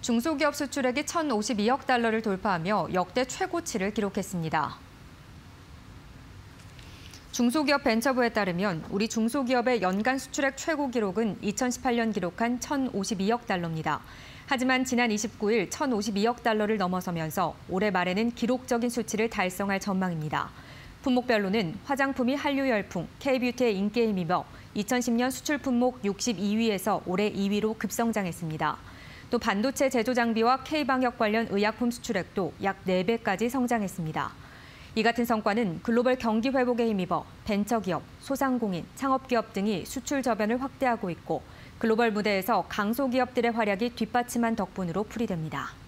중소기업 수출액이 1,052억 달러를 돌파하며 역대 최고치를 기록했습니다. 중소기업 벤처부에 따르면 우리 중소기업의 연간 수출액 최고 기록은 2018년 기록한 1,052억 달러입니다. 하지만 지난 29일 1,052억 달러를 넘어서면서 올해 말에는 기록적인 수치를 달성할 전망입니다. 품목별로는 화장품이 한류 열풍, K뷰티의 인기에 힘입어 2010년 수출 품목 62위에서 올해 2위로 급성장했습니다. 또 반도체 제조 장비와 K방역 관련 의약품 수출액도 약 4배까지 성장했습니다. 이 같은 성과는 글로벌 경기 회복에 힘입어 벤처기업, 소상공인, 창업기업 등이 수출 저변을 확대하고 있고 글로벌 무대에서 강소기업들의 활약이 뒷받침한 덕분으로 풀이됩니다.